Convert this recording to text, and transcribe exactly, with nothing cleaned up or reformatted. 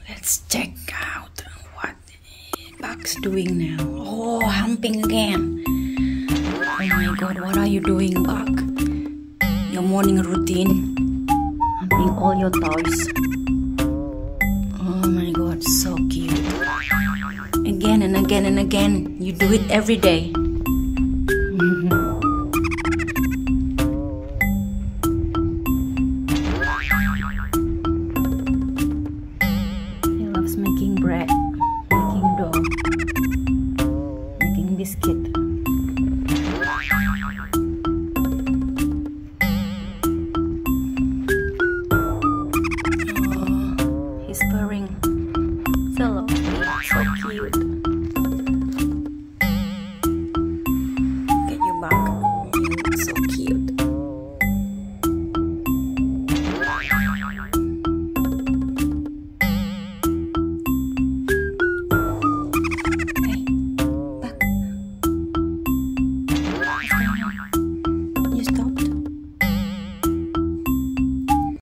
Let's check out what Buck's doing now. Oh, humping again. Oh my god, what are you doing, Buck? Your morning routine. Humping all your toys. Oh my god, so cute. Again and again and again. You do it every day.